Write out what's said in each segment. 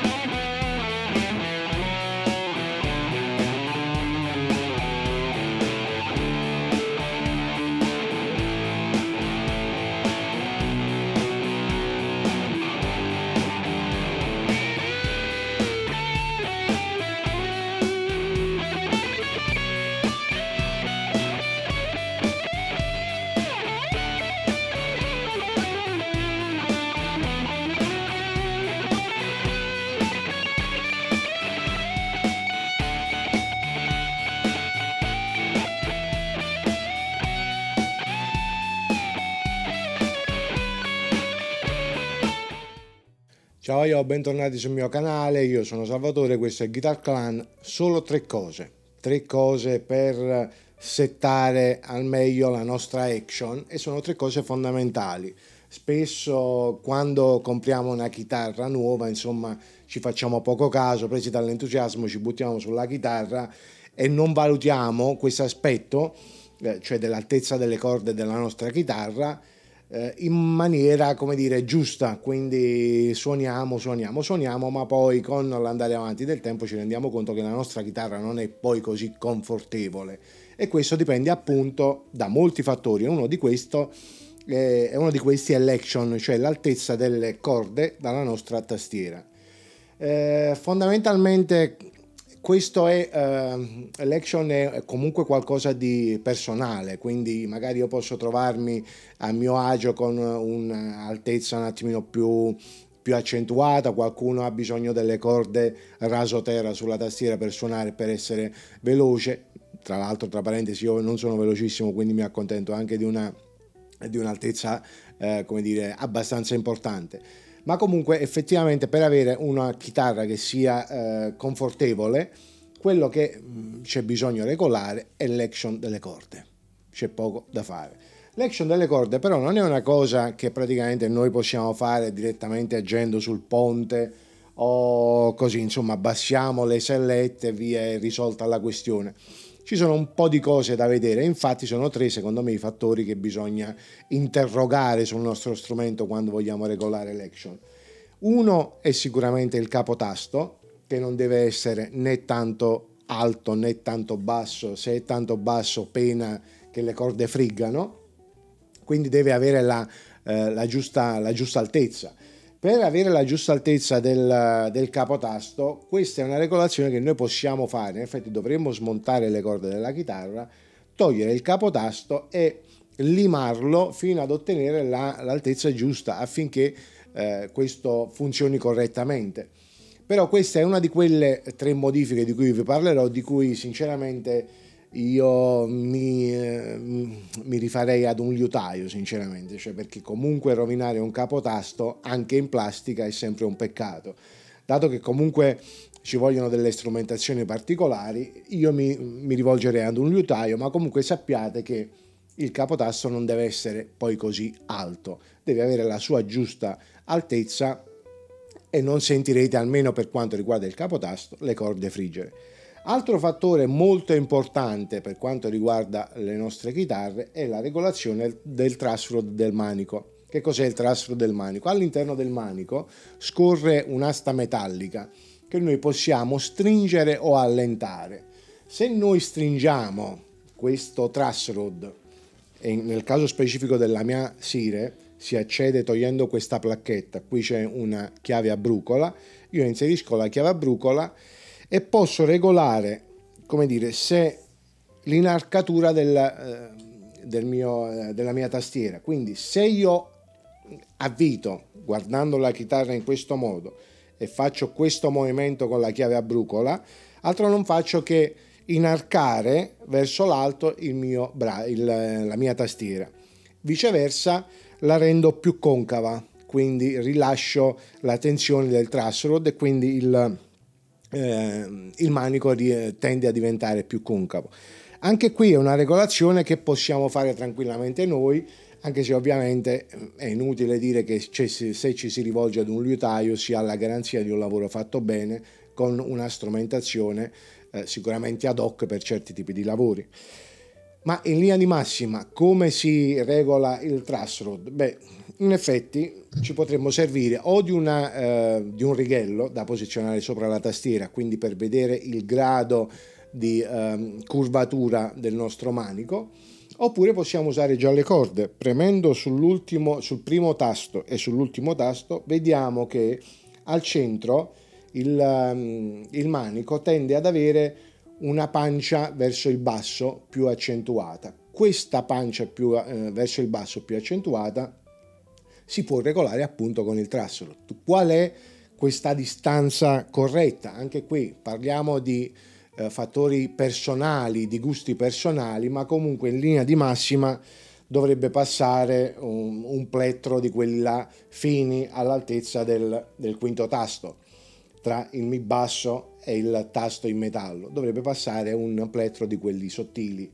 Ciao, bentornati sul mio canale, io sono Salvatore, questo è Guitar Clan. Solo tre cose per settare al meglio la nostra action, e sono tre cose fondamentali. Spesso quando compriamo una chitarra nuova, insomma, ci facciamo poco caso, presi dall'entusiasmo ci buttiamo sulla chitarra e non valutiamo questo aspetto, cioè dell'altezza delle corde della nostra chitarra, in maniera, come dire, giusta. Quindi suoniamo, ma poi con l'andare avanti del tempo ci rendiamo conto che la nostra chitarra non è poi così confortevole, e questo dipende appunto da molti fattori. Uno di questi è l'action, cioè l'altezza delle corde dalla nostra tastiera. Fondamentalmente questo è l'action è comunque qualcosa di personale, quindi magari io posso trovarmi a mio agio con un'altezza un attimino più accentuata, qualcuno ha bisogno delle corde rasoterra sulla tastiera per suonare, per essere veloce. Tra l'altro, tra parentesi, io non sono velocissimo, quindi mi accontento anche di un'altezza come dire, abbastanza importante. Ma comunque effettivamente per avere una chitarra che sia confortevole, quello che c'è bisogno regolare è l'action delle corde. C'è poco da fare. L'action delle corde però non è una cosa che praticamente noi possiamo fare direttamente agendo sul ponte o così, insomma, abbassiamo le sellette e via, è risolta la questione. Ci sono un po' di cose da vedere, infatti sono tre secondo me i fattori che bisogna interrogare sul nostro strumento quando vogliamo regolare l'action. Uno è sicuramente il capotasto, che non deve essere né tanto alto né tanto basso. Se è tanto basso pena che le corde friggano, quindi deve avere la giusta altezza. Per avere la giusta altezza del capotasto, questa è una regolazione che noi possiamo fare. In effetti dovremmo smontare le corde della chitarra, togliere il capotasto e limarlo fino ad ottenere l'altezza giusta affinché questo funzioni correttamente. Però questa è una di quelle tre modifiche di cui vi parlerò, di cui sinceramente io mi rifarei ad un liutaio, sinceramente, cioè, perché comunque rovinare un capotasto anche in plastica è sempre un peccato. Dato che comunque ci vogliono delle strumentazioni particolari, io mi rivolgerei ad un liutaio, ma comunque sappiate che il capotasto non deve essere poi così alto, deve avere la sua giusta altezza e non sentirete, almeno per quanto riguarda il capotasto, le corde friggere. Altro fattore molto importante per quanto riguarda le nostre chitarre è la regolazione del truss rod del manico. Che cos'è il truss rod del manico? All'interno del manico scorre un'asta metallica che noi possiamo stringere o allentare. Se noi stringiamo questo truss rod, e nel caso specifico della mia Sire si accede togliendo questa placchetta, qui c'è una chiave a brucola, io inserisco la chiave a brucola e posso regolare, come dire, se l'inarcatura della mia tastiera. Quindi se io avvito guardando la chitarra in questo modo e faccio questo movimento con la chiave a brucola, altro non faccio che inarcare verso l'alto la mia tastiera. Viceversa la rendo più concava, quindi rilascio la tensione del truss rod e quindi il manico tende a diventare più concavo. Anche qui è una regolazione che possiamo fare tranquillamente noi, anche se ovviamente è inutile dire che se ci si rivolge ad un liutaio si ha la garanzia di un lavoro fatto bene con una strumentazione sicuramente ad hoc per certi tipi di lavori. Ma in linea di massima, come si regola il truss rod? Beh, in effetti ci potremmo servire o di un righello da posizionare sopra la tastiera, quindi per vedere il grado di curvatura del nostro manico, oppure possiamo usare già le corde. Premendo sul primo tasto e sull'ultimo tasto, vediamo che al centro il manico tende ad avere una pancia verso il basso più accentuata. Questa pancia verso il basso più accentuata si può regolare appunto con il truss rod. Qual è questa distanza corretta? Anche qui parliamo di fattori personali, di gusti personali, ma comunque in linea di massima dovrebbe passare un plettro di quelli là fini all'altezza del quinto tasto. Tra il mi basso e il tasto in metallo dovrebbe passare un plettro di quelli sottili.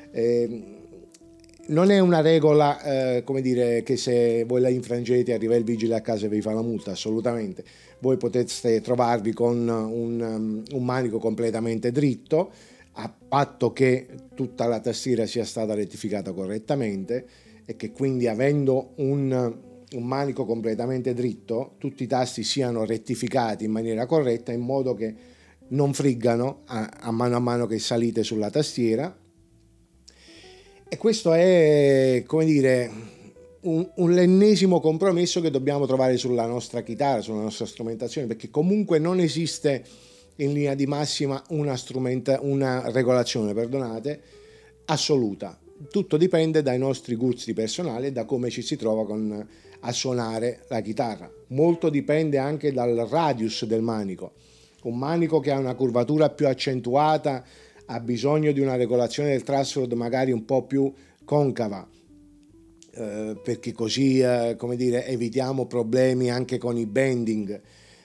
Non è una regola, come dire, che se voi la infrangete arriva il vigile a casa e vi fa la multa, assolutamente. Voi potete trovarvi con un manico completamente dritto, a patto che tutta la tastiera sia stata rettificata correttamente e che quindi, avendo un manico completamente dritto, tutti i tasti siano rettificati in maniera corretta, in modo che non friggano a mano che salite sulla tastiera. E questo è, come dire, l'ennesimo compromesso che dobbiamo trovare sulla nostra chitarra, sulla nostra strumentazione, perché comunque non esiste in linea di massima una regolazione, perdonate, assoluta. Tutto dipende dai nostri gusti personali e da come ci si trova a suonare la chitarra. Molto dipende anche dal radius del manico. Un manico che ha una curvatura più accentuata ha bisogno di una regolazione del truss rod magari un po' più concava, perché così, come dire, evitiamo problemi anche con i bending.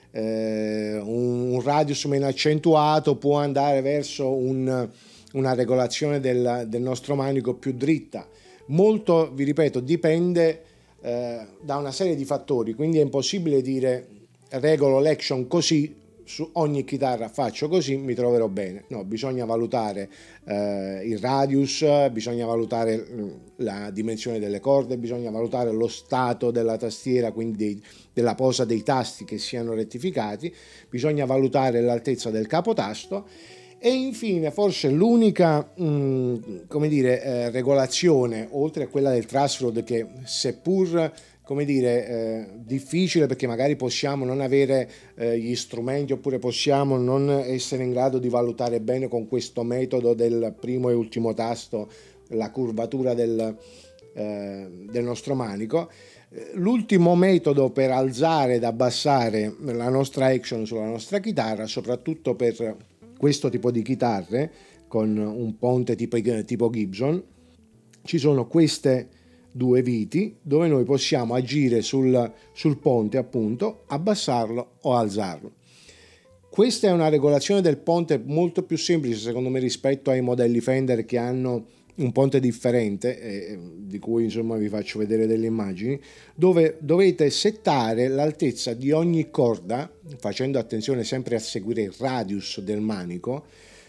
Un radius meno accentuato può andare verso una regolazione del nostro manico più dritta. Molto, vi ripeto, dipende da una serie di fattori, quindi è impossibile dire regolo l'action così, su ogni chitarra faccio così, mi troverò bene. No, bisogna valutare il radius, bisogna valutare la dimensione delle corde, bisogna valutare lo stato della tastiera, quindi della posa dei tasti che siano rettificati, bisogna valutare l'altezza del capotasto e infine forse l'unica come dire, regolazione, oltre a quella del truss rod, che seppur, come dire, difficile, perché magari possiamo non avere gli strumenti, oppure possiamo non essere in grado di valutare bene con questo metodo del primo e ultimo tasto la curvatura del nostro manico. L'ultimo metodo per alzare ed abbassare la nostra action sulla nostra chitarra, soprattutto per questo tipo di chitarre con un ponte tipo Gibson, ci sono queste due viti dove noi possiamo agire sul ponte, appunto, abbassarlo o alzarlo. Questa è una regolazione del ponte molto più semplice, secondo me, rispetto ai modelli Fender che hanno un ponte differente, di cui insomma vi faccio vedere delle immagini, dove dovete settare l'altezza di ogni corda, facendo attenzione sempre a seguire il radius del manico,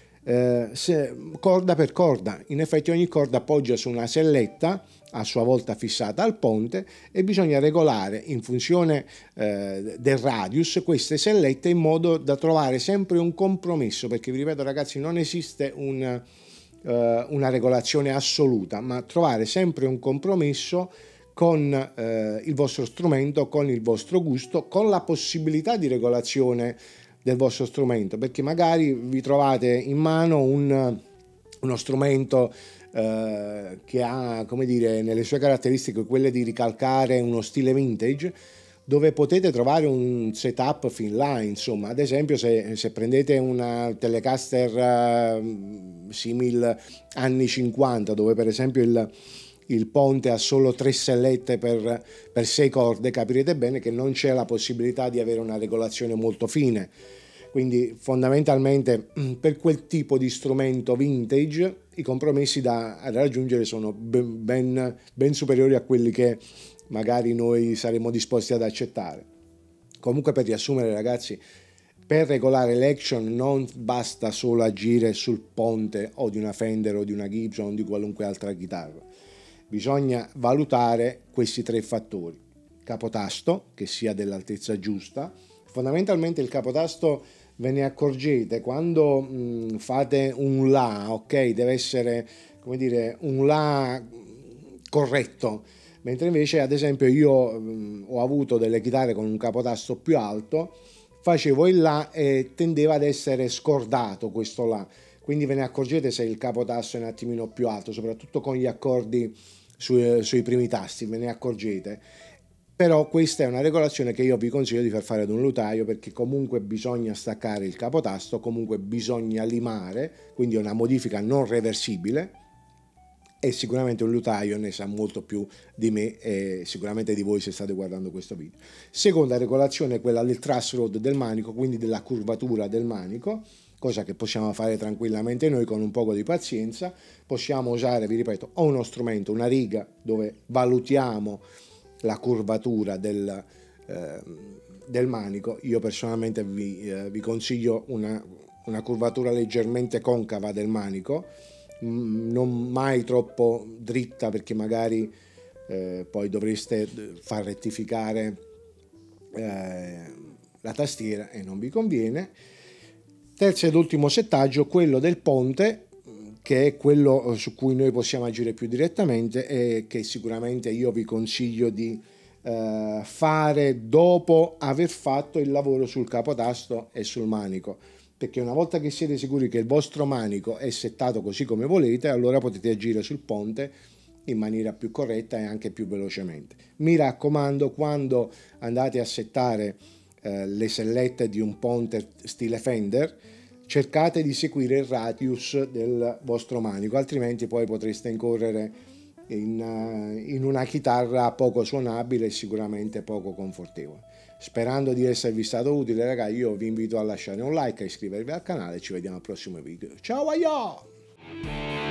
corda per corda. In effetti ogni corda appoggia su una selletta a sua volta fissata al ponte e bisogna regolare in funzione del radius queste sellette in modo da trovare sempre un compromesso, perché vi ripeto ragazzi, non esiste una regolazione assoluta, ma trovare sempre un compromesso con il vostro strumento, con il vostro gusto, con la possibilità di regolazione del vostro strumento, perché magari vi trovate in mano uno strumento che ha, come dire, nelle sue caratteristiche quelle di ricalcare uno stile vintage, dove potete trovare un setup fin là, insomma. Ad esempio se prendete una Telecaster simil anni 50, dove per esempio il ponte ha solo 3 sellette per 6 corde, capirete bene che non c'è la possibilità di avere una regolazione molto fine. Quindi fondamentalmente per quel tipo di strumento vintage i compromessi da raggiungere sono ben superiori a quelli che magari noi saremmo disposti ad accettare. Comunque, per riassumere ragazzi, Per regolare l'action non basta solo agire sul ponte o di una Fender o di una Gibson o di qualunque altra chitarra. Bisogna valutare questi 3 fattori. Capotasto, che sia dell'altezza giusta. Fondamentalmente il capotasto, ve ne accorgete quando fate un La, ok? Deve essere, come dire, un La corretto. Mentre invece, ad esempio, io ho avuto delle chitarre con un capotasto più alto, facevo il La e tendeva ad essere scordato questo La. Quindi ve ne accorgete se il capotasto è un attimino più alto, soprattutto con gli accordi sui primi tasti, ve ne accorgete. Però questa è una regolazione che io vi consiglio di far fare ad un lutaio, perché comunque bisogna staccare il capotasto, comunque bisogna limare, quindi è una modifica non reversibile, e sicuramente un lutaio ne sa molto più di me e sicuramente di voi se state guardando questo video. Seconda regolazione è quella del truss rod del manico, quindi della curvatura del manico, cosa che possiamo fare tranquillamente noi con un poco di pazienza. Possiamo usare, vi ripeto, o uno strumento, una riga, dove valutiamo la curvatura del manico. Io personalmente vi consiglio una curvatura leggermente concava del manico, non mai troppo dritta, perché magari poi dovreste far rettificare la tastiera e non vi conviene. Terzo ed ultimo settaggio, quello del ponte, che è quello su cui noi possiamo agire più direttamente e che sicuramente io vi consiglio di fare dopo aver fatto il lavoro sul capotasto e sul manico, perché una volta che siete sicuri che il vostro manico è settato così come volete, allora potete agire sul ponte in maniera più corretta e anche più velocemente. Mi raccomando, quando andate a settare le sellette di un ponte stile Fender, cercate di seguire il radius del vostro manico, altrimenti poi potreste incorrere in una chitarra poco suonabile e sicuramente poco confortevole. Sperando di esservi stato utile, ragazzi, io vi invito a lasciare un like, a iscrivervi al canale e ci vediamo al prossimo video. Ciao, aio!